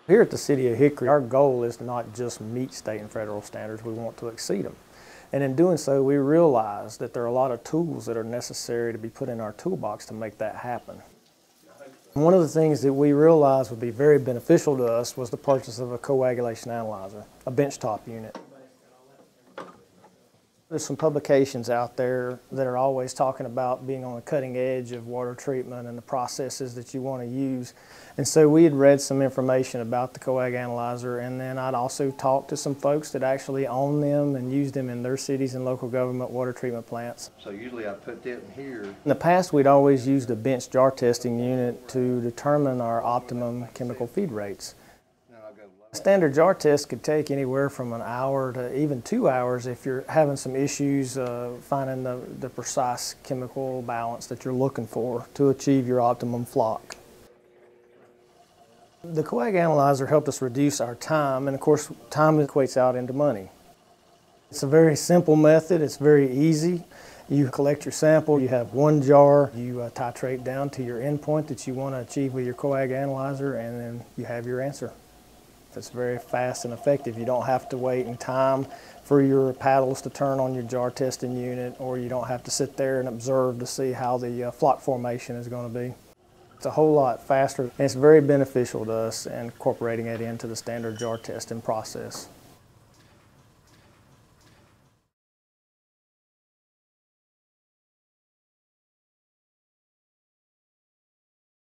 Here at the City of Hickory, our goal is to not just meet state and federal standards, we want to exceed them. And in doing so, we realize that there are a lot of tools that are necessary to be put in our toolbox to make that happen. One of the things that we realized would be very beneficial to us was the purchase of a coagulation analyzer, a benchtop unit. There's some publications out there that are always talking about being on the cutting edge of water treatment and the processes that you want to use. And so we had read some information about the Coag analyzer, and then I'd also talked to some folks that actually own them and use them in their cities and local government water treatment plants. So usually I put that in here. In the past, we'd always used a bench jar testing unit to determine our optimum chemical feed rates. A standard jar test could take anywhere from an hour to even 2 hours if you're having some issues finding the precise chemical balance that you're looking for to achieve your optimum flock. The Coag analyzer helped us reduce our time, and of course time equates out into money. It's a very simple method, it's very easy. You collect your sample, you have one jar, you titrate down to your endpoint that you want to achieve with your Coag analyzer, and then you have your answer. It's very fast and effective. You don't have to wait in time for your paddles to turn on your jar testing unit, or you don't have to sit there and observe to see how the flock formation is going to be. It's a whole lot faster, and it's very beneficial to us incorporating it into the standard jar testing process.